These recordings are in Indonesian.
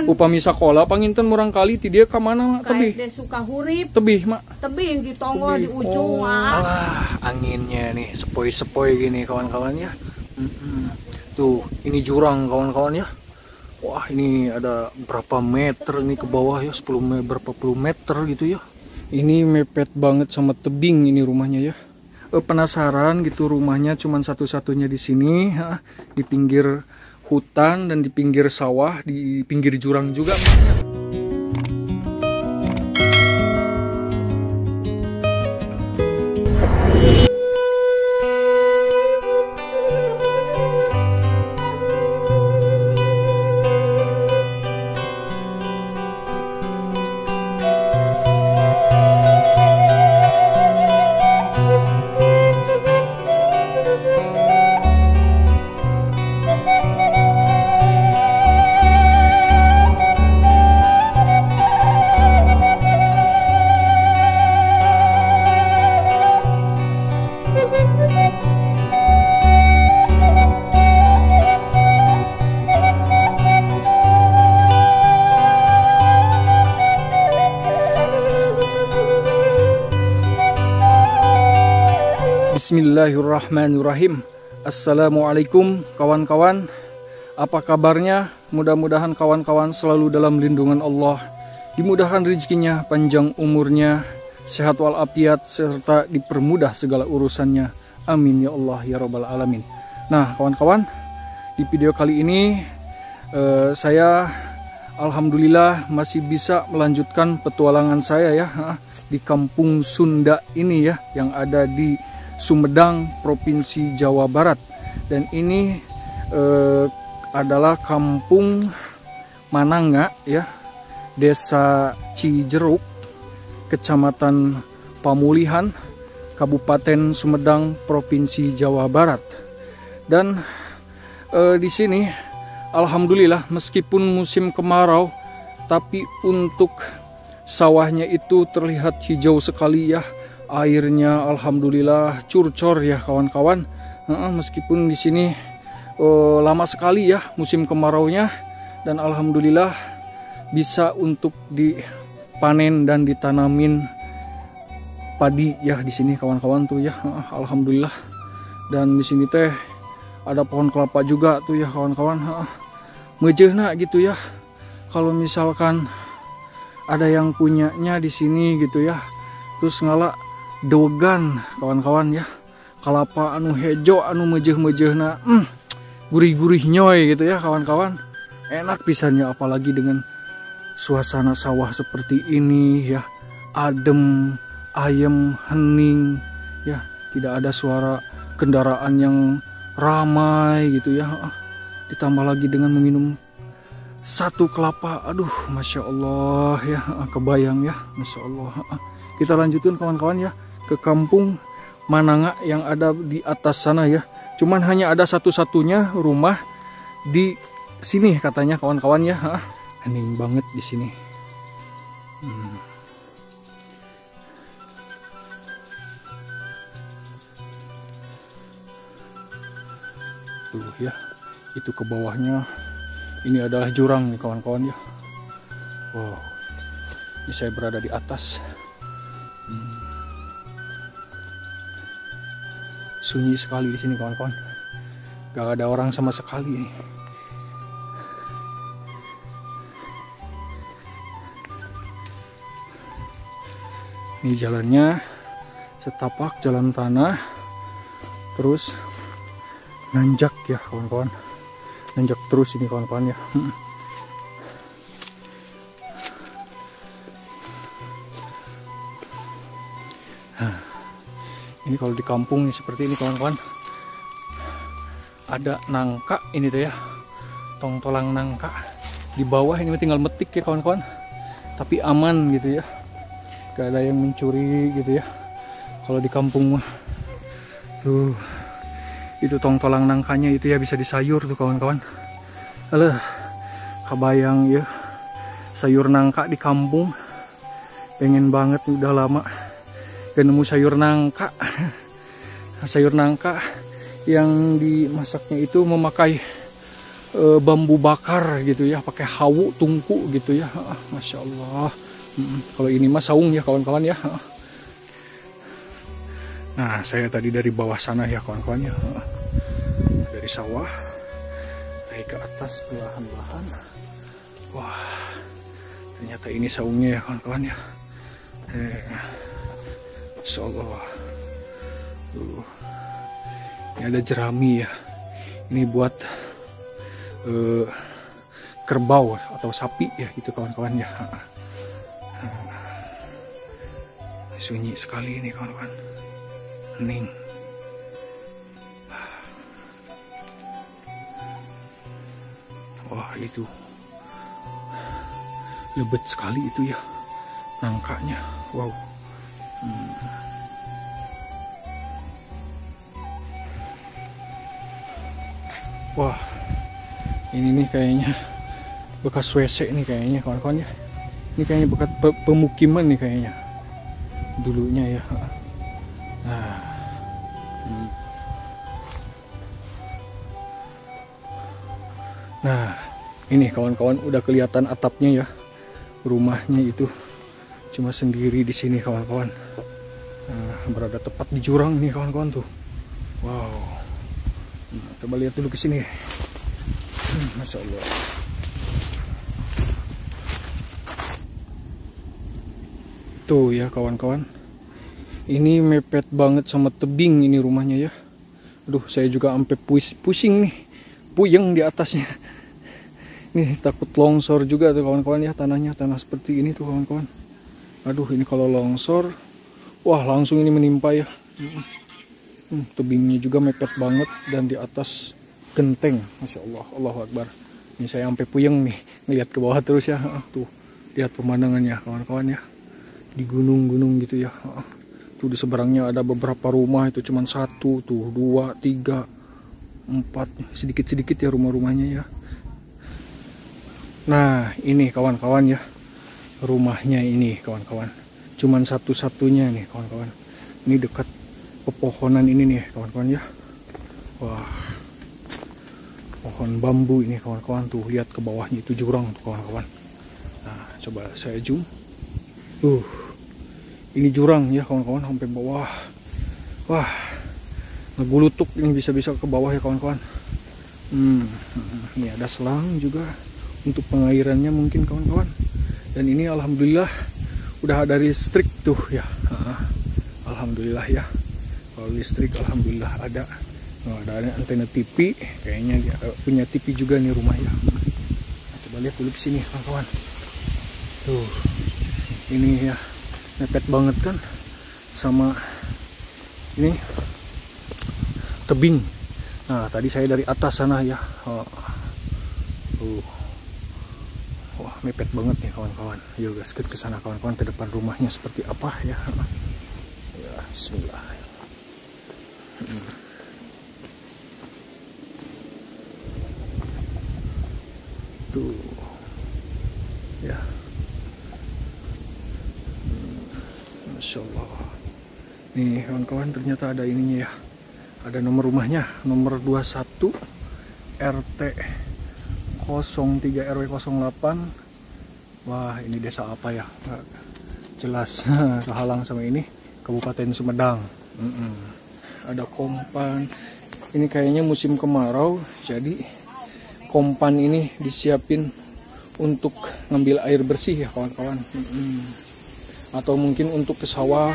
upami sakola panginten murang kali ti dia ka mana mak tebih SD Sukahurip tebih mak tebih di Tonggo di ujung alah anginnya nih sepoi-sepoi gini kawan-kawan ya. Tuh ini jurang kawan-kawan ya. Wah ini ada berapa meter nih ke bawah ya, 10 meter, berapa puluh meter gitu ya. Ini mepet banget sama tebing ini rumahnya ya. Penasaran gitu rumahnya cuman satu-satunya di sini, di pinggir hutan dan di pinggir sawah, di pinggir jurang juga. Bismillahirrahmanirrahim. Assalamualaikum kawan-kawan. Apa kabarnya? Mudah-mudahan kawan-kawan selalu dalam lindungan Allah. Dimudahkan rezekinya, panjang umurnya, sehat walafiat, serta dipermudah segala urusannya. Amin ya Allah ya Rabbal Alamin. Nah kawan-kawan, di video kali ini saya alhamdulillah masih bisa melanjutkan petualangan saya ya di kampung Sunda ini ya, yang ada di Sumedang, Provinsi Jawa Barat. Dan ini adalah kampung Mananga ya, Desa Cijeruk, Kecamatan Pamulihan, Kabupaten Sumedang, Provinsi Jawa Barat. Dan di sini alhamdulillah meskipun musim kemarau, tapi untuk sawahnya itu terlihat hijau sekali ya. Airnya alhamdulillah curcor ya kawan-kawan. Meskipun di sini lama sekali ya musim kemaraunya, dan alhamdulillah bisa untuk dipanen dan ditanamin padi ya di sini kawan-kawan tuh ya. Alhamdulillah. Dan di sini teh ada pohon kelapa juga tuh ya kawan-kawan. Mejehna gitu ya. Kalau misalkan ada yang punyanya di sini gitu ya. Terus ngala dogan kawan-kawan ya, kelapa anu hejo anu mejeh-mejehna gurih-gurih nyoy gitu ya kawan-kawan, enak pisannya. Apalagi dengan suasana sawah seperti ini ya, adem, ayem, hening ya, tidak ada suara kendaraan yang ramai gitu ya. Ditambah lagi dengan meminum satu kelapa, aduh masya Allah ya, kebayang ya, masya Allah. Kita lanjutkan kawan-kawan ya ke kampung Mananga yang ada di atas sana ya. Cuman hanya ada satu-satunya rumah di sini katanya kawan-kawan ya. Hening banget di sini. Tuh ya, itu ke bawahnya. Ini adalah jurang nih kawan-kawan ya. Wow, ini saya berada di atas. Sunyi sekali di sini kawan-kawan, gak ada orang sama sekali. Ini jalannya setapak jalan tanah, terus nanjak ya kawan-kawan, nanjak terus ini kawan-kawan ya. Ini kalau di kampung nih seperti ini kawan-kawan, ada nangka ini tuh ya, tongtolang nangka di bawah ini tinggal metik ya kawan-kawan, tapi aman gitu ya, gak ada yang mencuri gitu ya. Kalau di kampung mah tuh itu tongtolang nangkanya itu ya bisa disayur tuh kawan-kawan. Alah, kebayang ya sayur nangka di kampung, pengen banget udah lama gak nemu sayur nangka. Sayur nangka yang dimasaknya itu memakai bambu bakar gitu ya, pakai hawu tungku gitu ya. Masya Allah. Kalau ini mah saung ya kawan-kawan ya. Nah, saya tadi dari bawah sana ya kawan-kawan ya, dari sawah naik ke atas perlahan-lahan. Wah, ternyata ini saungnya ya kawan-kawan ya. Masya Allah. Ini ada jerami ya. Ini buat kerbau atau sapi ya gitu kawan-kawan ya. Sunyi sekali ini kawan-kawan, hening. Wah, itu lebat sekali itu ya nangkanya. Wow. Wah, ini nih kayaknya bekas WC nih kayaknya kawan-kawan ya. Ini kayaknya bekas pemukiman nih kayaknya dulunya ya. Nah, ini kawan-kawan udah kelihatan atapnya ya. Rumahnya itu cuma sendiri di sini kawan-kawan. Berada tepat di jurang nih kawan-kawan tuh. Wow. Coba lihat dulu ke sini. Masya Allah. Tuh ya kawan-kawan. Ini mepet banget sama tebing ini rumahnya ya. Aduh, saya juga sampai pusing nih. Puyeng di atasnya. Nih takut longsor juga tuh kawan-kawan ya, tanahnya tanah seperti ini tuh kawan-kawan. Aduh, ini kalau longsor, wah langsung ini menimpa ya. Tebingnya juga mepet banget dan di atas genteng. Masya Allah, Allahu Akbar. Ini saya sampai puyeng nih ngeliat ke bawah terus ya. Tuh lihat pemandangannya kawan-kawan ya, di gunung-gunung gitu ya. Tuh di seberangnya ada beberapa rumah, itu cuman 1 tuh 2 3 4, sedikit-sedikit ya rumah-rumahnya ya. Nah ini kawan-kawan ya, rumahnya ini kawan-kawan, cuman satu-satunya nih kawan-kawan. Ini dekat pepohonan ini nih kawan-kawan ya. Wah, pohon bambu ini kawan-kawan, tuh lihat ke bawahnya itu jurang tuh kawan-kawan. Nah coba saya zoom. Ini jurang ya kawan-kawan sampai bawah. Wah, ngegulutuk ini bisa-bisa ke bawah ya kawan-kawan. Ini ada selang juga untuk pengairannya mungkin kawan-kawan. Dan ini alhamdulillah udah ada listrik tuh ya. Alhamdulillah ya. Kalau listrik alhamdulillah ada. Ada antena TV, kayaknya dia punya TV juga nih rumah ya. Nah, coba lihat dulu sini kawan-kawan. Tuh, ini ya mepet banget kan sama ini tebing. Nah tadi saya dari atas sana ya. Wah mepet banget nih kawan-kawan. Yuk gasket ke sana kawan-kawan, ke depan rumahnya seperti apa ya. Ya bismillah. Tuh ya. Masya Allah. Nih kawan-kawan, ternyata ada ininya ya. Ada nomor rumahnya, nomor 21 RT 03 RW 08. Wah, ini desa apa ya? Nggak jelas. Kehalang sama ini, Kabupaten Sumedang. Ada kompan. Ini kayaknya musim kemarau, jadi kompan ini disiapin untuk ngambil air bersih ya kawan-kawan. Atau mungkin untuk ke sawah.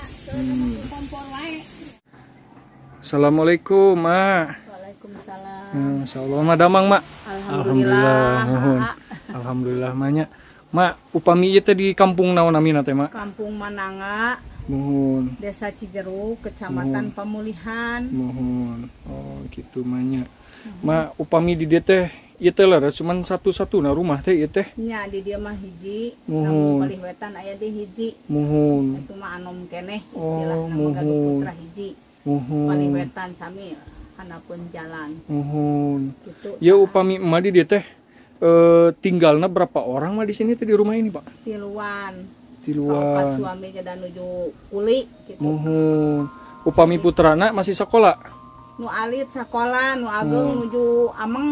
Assalamualaikum, Mak. Waalaikumsalam. Masya Allah, Mak damang, Mak. Alhamdulillah. Mohon. Alhamdulillah, Maknya. Mak, upami ieu teh di kampung naon namina teh, Mak? Kampung Mananga, Mohon. Desa Cijeruk, Kecamatan Pemulihan. Mohon. Oh, gitu, Maknya. Mak, upami di dieu teh ieu teh leres cuman satu-satu na rumah teh ieu teh. Nya di dia mah hiji, Mohon. namun palih wetan aya di hiji. Mohon. Itu mah anom keneh Oh, istilahna mohon. gaduh putra hiji. Palih Mohon. wetan sami hanapeun jalan. Mohon. Gitu. Ya upami emak di dieu teh tinggalna berapa orang mah di sini teh di rumah ini, Pak? Tiluan. Kaopat Tiluan. suami jadi nuju kuli gitu. Mohon. Upami putrana masih sekolah. Nu alit sakola, nu ageng nuju ameng.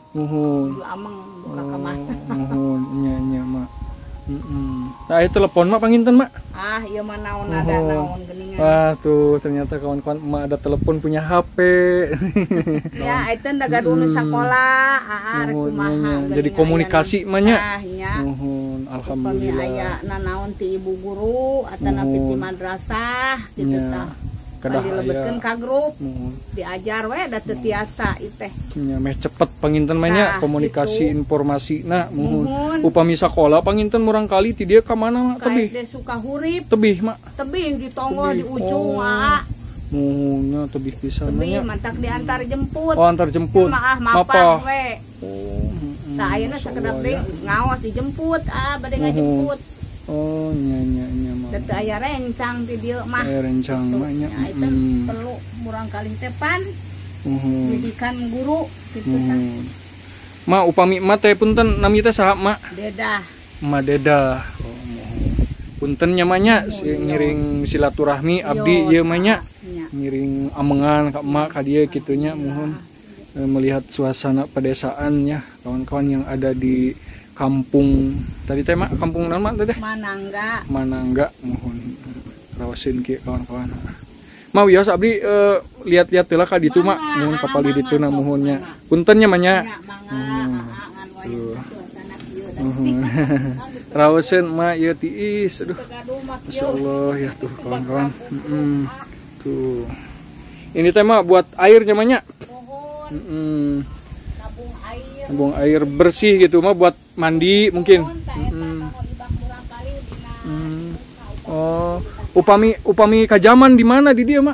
Nuhun. Nuju ameng buka kamar. Nuhun, nya mak. Nah, telepon mak panginten mak. Ah, iya mah naon ada naon geningan. Wah, tuh ternyata kawan-kawan emak ada telepon punya HP. Ya, itu daga dulu sekolah, rek kumaha. Jadi komunikasi mah nya. Ah, nya. Nuhun, Upami alhamdulillah. aya nanaon ti ibu guru atana ti madrasah gitu tah. Kadah dilebetkeun ka grup. Diajar we da teu tiasa ieu teh. Nya meh cepet panginten mah nya komunikasi gitu. informasina muhun. Upami sakola panginten murang kali ti dieu ka mana mak tebih? SD Sukahurip. Tebih mak. Tebih di tonggo di ujung aa. Muhunnya tebih pisan nya. Tebih mantak diantar jemput. Oh, antar jemput. Maaf mapah we. Oh. Tah ayeuna sakedap deui ngaos dijemput bade ngajemput. Oh, nya mak. Teu aya rencang ti dieu mah. Aya rencang mah nya. Itu perlu murang kali tepan. Didikan guru gitu tah. Ma upami emak teh punten nami teh saha mak? Dedah. Emak Dedah. Oh, punten nya mah nya ngiring silaturahmi abdi ieu mah nya. Ngiring amengan ka emak ka dieu kitu nya muhun. Melihat suasana pedesaan ya kawan-kawan yang ada di kampung tadi teh mak kampung naon mak teh Manangga mohon rawasin ki kawan-kawan mau ya abdi lihat-lihat heula ka ditu mak mohon kapal di ditu na mohonnya punten nya mah nya rawasin mak ieu tiis aduh masyaallah ya tuh kawan-kawan tuh ini teh mak buat airnya mah nya tabung air bersih gitu mah buat mandi mungkin. Oh, upami kajaman di mana di dia mak?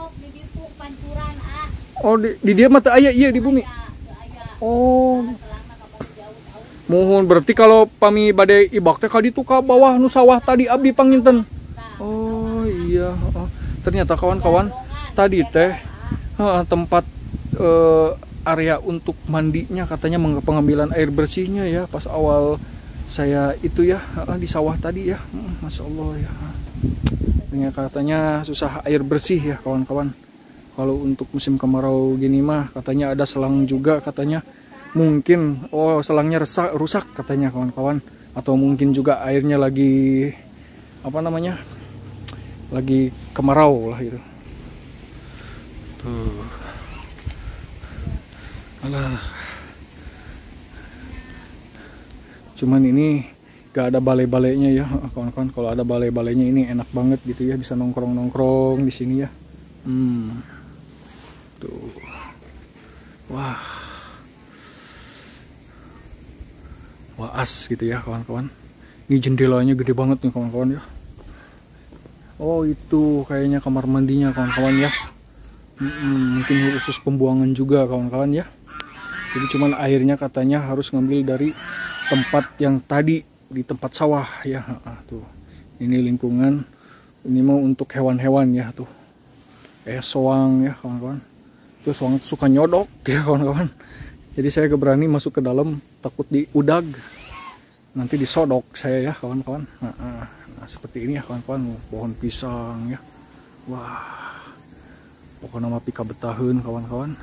Oh, di dia mah teu aya ieu di bumi. Oh. Mohon berarti kalau pami bade ibak teh ka ditu ka bawah nu sawah tadi abdi panginten. Oh iya, ternyata kawan-kawan tadi teh tempat area untuk mandinya katanya pengambilan air bersihnya ya pas awal saya itu ya di sawah tadi ya Masya Allah ya katanya susah air bersih ya kawan-kawan kalau untuk musim kemarau gini mah katanya ada selang juga katanya mungkin selangnya rusak katanya kawan-kawan atau mungkin juga airnya lagi apa namanya lagi kemarau lah gitu tuh. Alah. Cuman ini gak ada balai-balainya ya kawan-kawan. Kalau ada balai-balainya ini enak banget gitu ya, bisa nongkrong-nongkrong di sini ya. Tuh. Wah. Waas gitu ya kawan-kawan. Ini jendelanya gede banget nih kawan-kawan ya. Oh itu kayaknya kamar mandinya kawan-kawan ya. Mungkin khusus pembuangan juga kawan-kawan ya. Jadi cuman airnya katanya harus ngambil dari tempat yang tadi di tempat sawah ya. Tuh. Ini lingkungan ini mau untuk hewan-hewan ya tuh. Soang ya kawan-kawan. Itu soang suka nyodok ya kawan-kawan. Jadi saya gak berani masuk ke dalam takut diudag. Nanti disodok saya ya kawan-kawan. Nah, seperti ini ya kawan-kawan, pohon pisang ya. Wah. Pokoknya mah pika betahun kawan-kawan.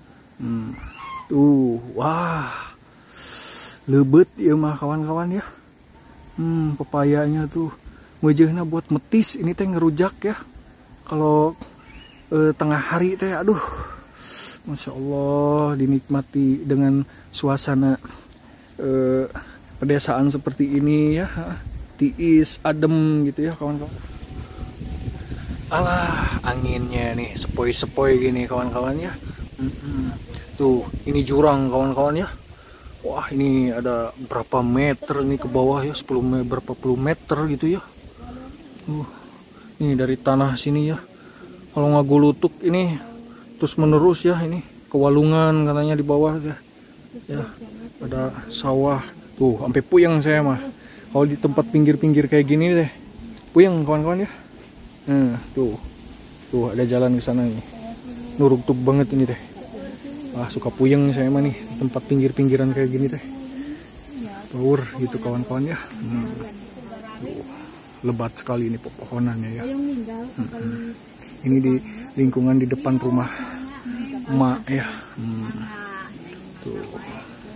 Wah. Lebet ya mah kawan-kawan ya. Pepayanya tuh wajahnya buat metis ini teh ngerujak ya. Kalau tengah hari teh aduh. Masya Allah dinikmati dengan suasana pedesaan seperti ini ya. Tiis, adem gitu ya kawan-kawan. Alah anginnya nih sepoi-sepoi gini kawan-kawan ya. Tuh ini jurang kawan-kawan ya. Wah ini ada berapa meter nih ke bawah ya, 10 meter, berapa puluh meter gitu ya. Ini dari tanah sini ya. Kalau nggak gulutuk ini terus menerus ya, ini kewalungan katanya di bawah ya. Ya ada sawah tuh sampai puyeng saya mah. Kalau di tempat pinggir-pinggir kayak gini deh puyeng kawan-kawan ya. Tuh ada jalan ke sana nih. Nuruk-tuk banget ini deh. Suka puyeng saya mah nih tempat pinggir-pinggiran kayak gini teh. Power gitu kawan-kawan ya. Lebat sekali ini pepohonannya ya. Ini di lingkungan di depan rumah emak ya. Tuh.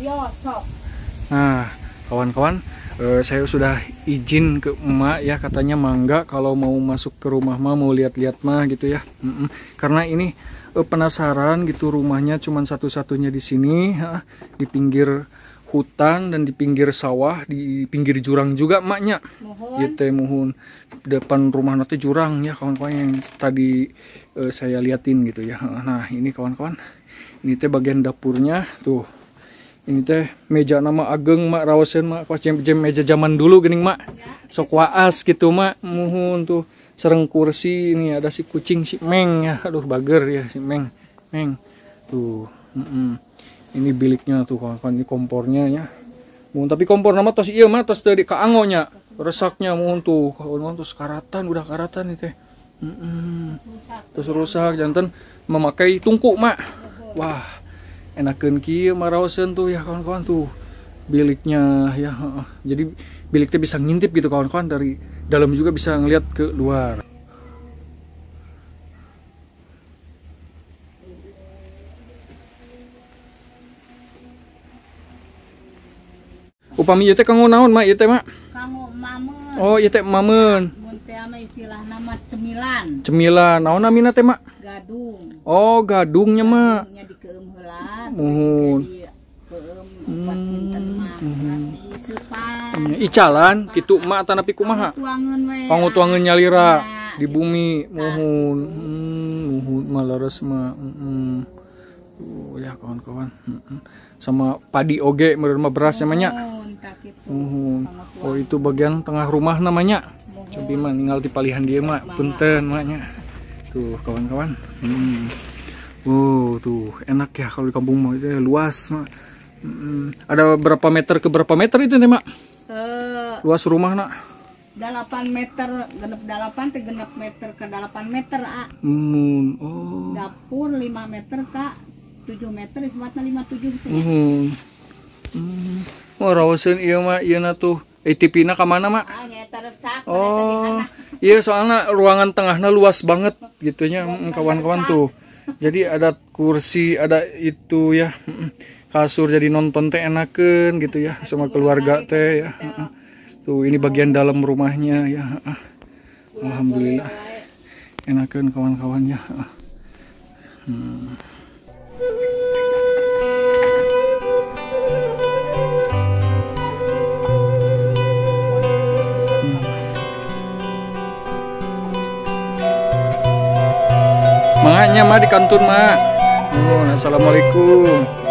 Yo, sok. Nah, kawan-kawan, saya sudah izin ke emak ya, katanya mangga kalau mau masuk ke rumah mah, mau lihat-lihat mah gitu ya. Karena ini penasaran gitu, rumahnya cuman satu-satunya di sini, di pinggir hutan dan di pinggir sawah, di pinggir jurang juga emaknya. Gitu muhun. Depan rumah nanti jurang ya kawan-kawan yang tadi saya liatin gitu ya. Nah, ini kawan-kawan. Ini teh bagian dapurnya tuh. Ini teh meja nama ageng mak rawasen mak pas jam meja zaman dulu gening mak. Sok waas gitu mak, muhun tuh sereng kursi ini ada si kucing si Meng ya. Aduh bager ya si Meng. Tuh. Ini biliknya tuh kawan-kawan, ini kompornya ya. Muhun tapi kompor nama tos ieu mah tos teu di kaangonya. Resaknya muhun tuh, kawan-kawan tuh karatan udah karatan itu teh. Terus rusak jantan memakai tungku mak. Wah. Enakeun kieu maraoseun tuh ya kawan-kawan tuh biliknya ya. Jadi biliknya bisa ngintip gitu kawan-kawan, dari dalam juga bisa ngeliat ke luar. Upami ieu teh kanggo naon mak ieu teh mak? Kanggo mamen. Oh ieu teh mamen. Mun teh mah istilah nama cemilan. Cemilan. Naon namina teh mak? Gadung. Oh gadungnya mak. Gadungnya dikeum heula. Muhun. Keum buat pinten mah. Pasti sepan. Icalan kitu mak tanapi kumaha? Tuangeun we. Kanggo tuangeun nyalira Nah, di bumi. Muhun. Muhun malares mah. Ya kawan-kawan. Sama padi oge meureun mah beras namanya. Oh itu bagian tengah rumah namanya. Cobi mah ninggal di palihan dia mak, punten maknya. Tuh kawan-kawan. Tuh enak ya kalau di kampung mah itu luas mak. Ada berapa meter ke berapa meter itu nih mak? Luas rumah nak? 8 meter, genep 8 teh genep meter ke 8 meter Dapur 5 meter ke 7 meter, ismatna 57 teh. Oh rawaseun ieu mah ieuna tuh. TV-na ka mana mak? Nyaeta resak. Oh. Iya soalnya ruangan tengahnya luas banget gitunya kawan-kawan tuh. Jadi ada kursi, ada itu ya. Kasur jadi nonton teh enakeun gitu ya sama keluarga teh ya. Tuh ini bagian dalam rumahnya ya. Alhamdulillah. Enakeun kawan-kawan ya. Makanya mah di kantun mak. Assalamualaikum.